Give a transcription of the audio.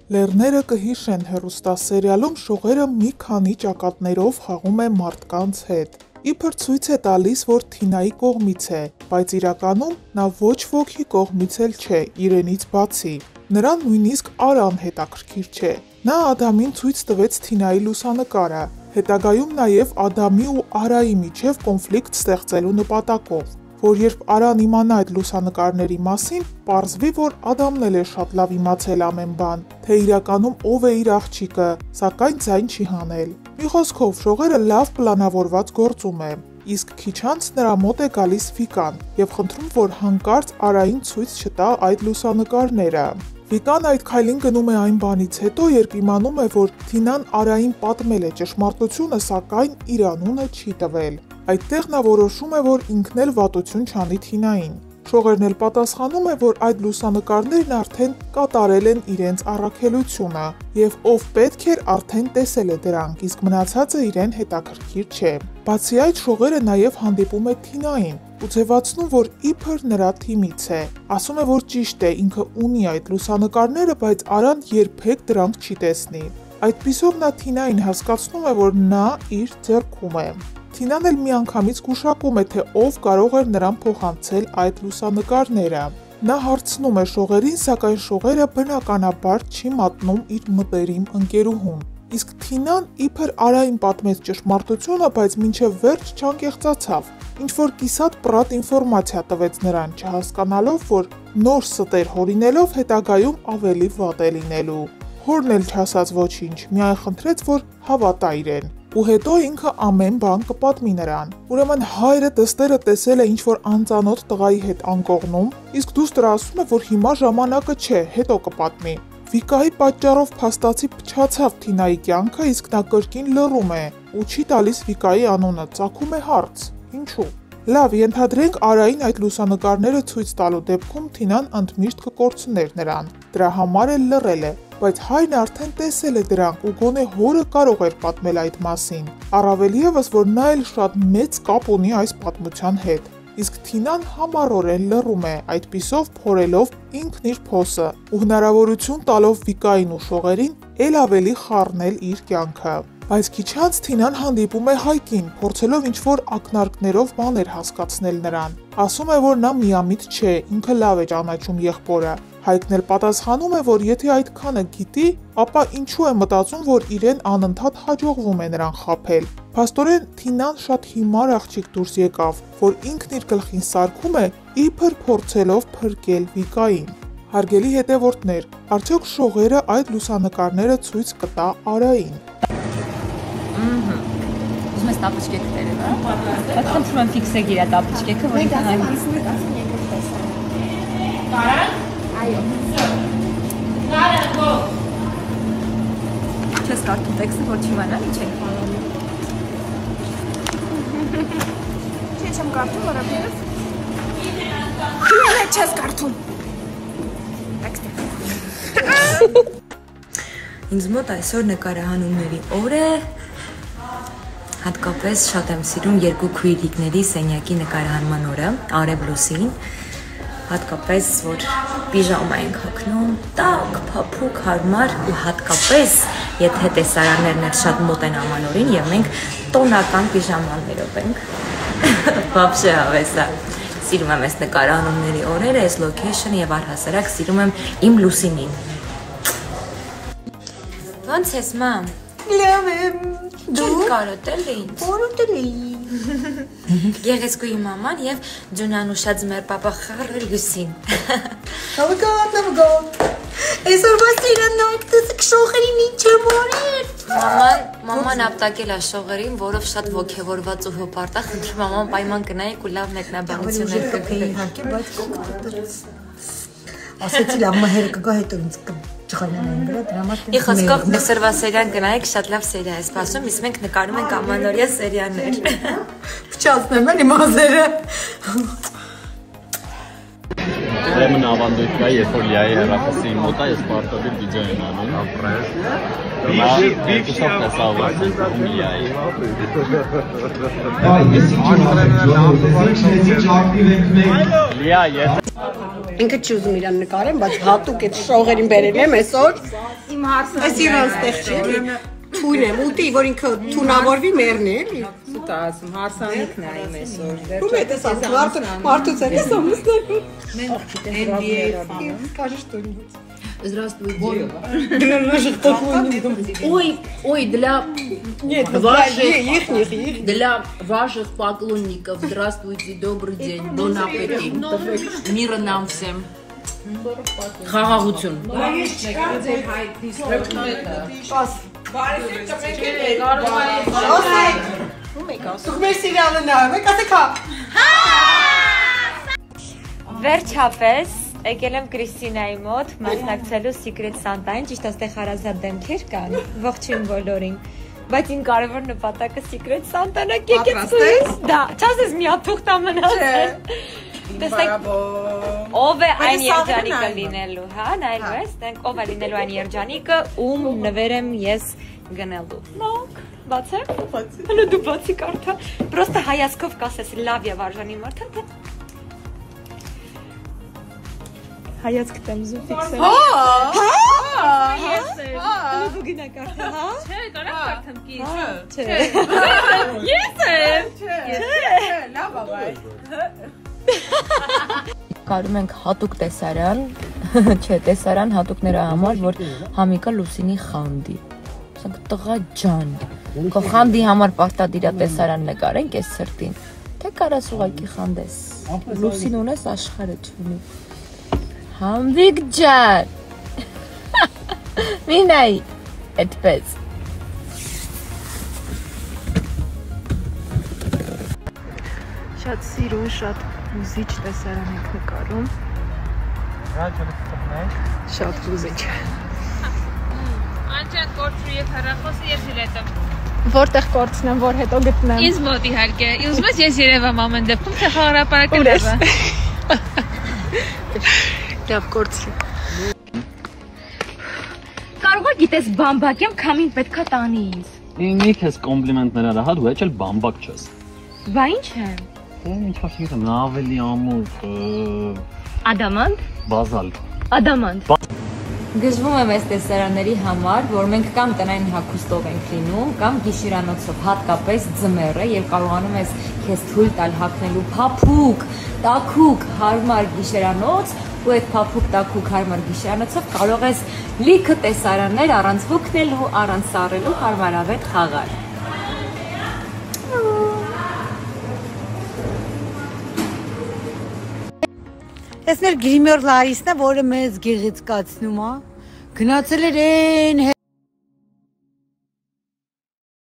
Լեռները կհիշեն հեռուստասերիալում շողերը մի քանի ճակատներով խաղում է մարդկանց հետ։ Իբր ցույց է տալիս, որ Թինայի կողմից է, բայց իրականում նա ոչ ոքի կողմից էլ չէ, իրենից բացի։ Նրան նույնիսկ Արան հետաքրքիր չէ։ Նա Ադամին ցույց տվեց Թինայի լուսանկարը, հետագայում նաև Ադամի ու Արայի միջև կոնֆլիկտ ստեղծելու նպատակով, որ երբ Արան իմանա այդ լուսանկարների մասին, պարզվի, որ Ադամն էլ է շատ լավ իմացել ամեն բան, թե իրականում ով է իր աղջիկը, սակայն ձայն չի հանել։ Մի խոսքով, շողերը լավ պլանավորված գործում է, իսկ քիչ անց նրա մոտ է գալիս Վիկան եւ խնդրում, որ հանկարծ Արային ցույց չտա այդ լուսանկարները։ Վիկան այդ քայլին գնում է այն բանից հետո, երբ իմանում է, որ Թինան Արային պատմել է ճշմարտությունը, սակայն իր անունը չի տվել։ Այդտեղ նա որոշում է, որ ինքն էլ վատություն չանի Թինային։ Շողերն էլ պատասխանում է, որ այդ լուսանկարներն արդեն կատարել են իրենց առաքելությունը, եւ ով պետք էր արդեն տեսել է դրանք, իսկ մնացածը իրեն հետաքրքիր չէ։ Բացի այդ, շողերը նաև հանդիպում է Թինային ու ձևացնում, որ իբր նրա թիմից է։ Ասում է, որ ճիշտ է, ինքը ունի այդ լուսանկարները, բայց Արան երբեք դրանք չի տեսնի։ Այդպիսով նա Թինային հասկացնում է, որ նա իր ձեռքում է։ Թինան էլ միանգամից գուշակում է, թե ով կարող էր նրան փոխանցել այդ լուսանկարները։ Նա հարցնում է շողերին, սակայն շողերը բնականաբար չի մատնում իր մտերիմ ընկերուհուն։ Իսկ Թինան իբր Արային պատմեց ճշմարտությունը, բայց մինչև վերջ չանկեղծացավ։ Ինչ-որ կիսատ պրատ ինֆորմացիա տվեց նրան, չհասկանալով, որ նոր ստեր հորինելով հետագայում ավելի վատ է լինելու։ Հորն էլ չասաց ոչինչ, միայն խնդրեց, որ հավատա իրեն։ Ու հետո ինքը ամեն բան կպատմի նրան։ Ուրեմն հայրը դստերը տեսել է ինչ-որ անծանոթ տղայի հետ անկողնում, իսկ դուստր ասում է, որ հիմա ժամանակը չէ, հետո կպատմի։ Վիկայի պատճառով փաստացի փչացավ Թինայի կյանքը, իսկ նա կրկին լռում է ու չի տալիս Վիկայի անունը, ծագում է հարց. ինչու։ Լավ, ենթադրենք Արային այդ լուսանկարները ցույց տալու դեպքում Թինան ընդմիշտ կկորցներ նրան։ Դրա համար էլ լռել է, բայց հայրն արդեն տեսել է դրանք ու գոնե հորը կարող էր պատմել այդ մասին։ Առավել ևս, որ նա էլ շատ մեծ կապ ունի այս պատմության հետ։ Իսկ Թինան համառորեն լռում է, այդպիսով փորելով ինքն իր փոսը ու հնարավորություն տալով Վիկային ու շողերին էլ ավելի խառնել իր կյանքը։ Բայց քիչ անց Թինան հանդիպում է Հայկին, փորձելով ինչ-որ ակնարկներով բաներ հասկացնել նրան։ Ասում է, որ նա միամիտ չէ, ինքը լավ է ճանաչում եղբորը։ Հայկն էլ պատասխանում է, որ եթե այդքանը գիտի, ապա ինչու է մտածում, որ իրեն անընդհատ հաջողվում է նրան խաբել։ Փաստորեն Թինան շատ հիմար աղջիկ դուրս եկավ, որ ինքն իր գլխին սարքում է, իբր փորձելով փրկել Վիկային։ Հարգելի հետևորդներ, արդյոք շողերը այդ լուսանկարները ցույց կտա Արային։ Ուզում ես տապուճկեքը տերել, հա։ Բայց խնդրում եմ ֆիքսեք իր տապուճկեքը, որ ինքն Կարան։ Այո։ Կարան, գո։ Չես կարդում տեքստը, որ չիմանալ ինչ ենք անում։ Չէ, չեմ կարդում, որովհետև։ Իհարկե չես կարդում։ Տեքստը։ Ինձ մոտ այսօր նկարահանումների օր է։ Հատկապես շատ եմ սիրում երկու քույրիկների սենյակի նկարահանման օրը, արև լուսին, հատկապես, որ պիժամա ենք հագնում, տաք, փափուկ, հարմար ու հատկապես, եթե տեսարաններն էլ շատ մոտ են ամանորին եւ մենք տոնական պիժամաններով ենք, վաբշե հավեսա, սիրում եմ այս նկարահանումների օրերը, այս լոքեյշնը եւ առհասարակ սիրում եմ իմ լուսինին։ Ոնց ես, մամ։ Լավ եմ։ Դու կարոտել էինք։ Կարոտել էի։ Գեղեցկուի մաման եւ Ջունանուշած մեր պապա խառը լուսին։ Նավգոտ։ Այսօր սիրանակտս շողերին ինչ եմ արել։ Մաման ապտակել է շողերին, որով շատ ոգևորված ու հպարտա, խնդրում մաման պայման կնայեք ու լավ մեկնաբանություններ կգրի։ Իհարկե, բայց կողքից ասեցի լավ մահերը կգա հետո ինձ չխանանային վրա, դրա համար Ի խոսքով մսրվա սերիան գնայեք, շատ լավ սերիա է սպասում, իսկ մենք նկարում ենք ամանորյա սերիաներ։ Փչացնեմ էլի մազերը։ Ուրեմն ավանդույթ կա, երբ որ Լիայի հեռախոսի մոտ է, ես պարտադիր վիդեո եմ անում։ Երկուսով տեսավացել Լիայի։ Լիա, ես Ինքը չի ուզում իրան նկարեմ, բայց հատուկ այդ շողերին բերել եմ այսօր։ Իմ հարցը Այս իրան ստեղ չի էլի։ Թույն եմ, ուտի, որ ինքը թունավորվի մերն է էլի։ սուտ ասում, հարսանիքն է իմ այսօր։ Ում է տեսած, մարդուց է տեսամ նստելու։ Здравствуйте. Ой, Ой, для нет, для ваших поклонников, здравствуйте, добрый день, bon appétit. Мира нам всем. Խաղաղություն։ Վերջապես եկել եմ Կրիստինայի մոտ մասնակցելու Secret Santa-ին, ճիշտ աստեղ հարազատ դեմքեր կան, ողջույն բոլորին, բայց իմ կարևոր նպատակը Secret Santa-ն է կեկեցուց, դա, չաս ես միաթուղթ ամնացել, տեսեք, ով է այն երջանիկը լինելու, հա, նայելու ես, ով է լինելու այն երջանիկը, ում նվեր եմ ես գնելու, նոք, բացեք, հլու դու բացի կարդա, պրոստը հայացքով կասես լավ և արժանի մարդը, հայացք տեմ զու ֆիքսել։ Ես եմ։ Դու գնա կարդա, հա? Չէ, կարա կարդամ կից։ Չէ։ Ես եմ։ Չէ, լավ ավայ։ Կարում ենք հատուկ տեսարան, չէ, տեսարան հատուկները համար, որ Համիկա Լուսինի խանդի։ Ասենք տղա ջան, քո խանդի համար պարտադիր է տեսարան նկարենք այս սրտին։ Թե կարաս ուղղակի խանդես։ Լուսին ունես աշխարհը չունի։ Համվիկ ջան, մի նայի, էդպես։ Շատ սիրուն, շատ հուզիչ տեսարան եք նկարում։ Շատ հուզիչ։ Անջան կորցրու և հեռախոսը ես իրետում։ Որտեղ կորցնեմ, որ հետո գտնեմ։ Ինձ մոտ իհարկե, ուզում ես ես երևամ ամեն դեպքում, թե խաղարապարակը լևը։ Լավ կորցրի։ Կարող է գիտես բամբակ եմ, քամին պետքա տանի ինձ։ Ինձ քեզ կոմպլիմենտներ արա, հա դու էլ բամբակ չես։ Բա ինչ եմ։ Ինչ չգիտեմ, նա ավելի ամուր Ադամանտ։ բազալտ։ Ադամանտ։ Գժվում եմ այս տեսարանների համար, որ մենք կամ տնային հագուստով ենք լինում, կամ գիշերանոցով, հատկապես ձմեռը, եւ կարողանում ես քեզ թույլ տալ հագնելու փափուկ, տաքուկ, հարմար գիշերանոց, ու այդ փափուկ, տաքուկ, հարմար գիշերանոցով կարող ես լիքը տեսարաններ առանց հոգնելու, առանց սառելու հարմարավետ խաղալ։ Ես մեր գրիմյոր Լարիսն է, որը մեզ գեղեցկացնում է։ Գնացել էր այն